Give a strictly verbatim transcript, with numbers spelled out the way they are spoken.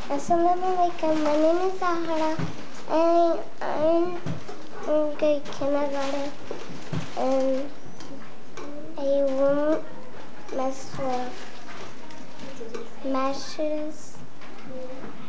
Assalamu alaikum. My name is Zahra, and I'm in grade kindergarten, and I won't mess with matches.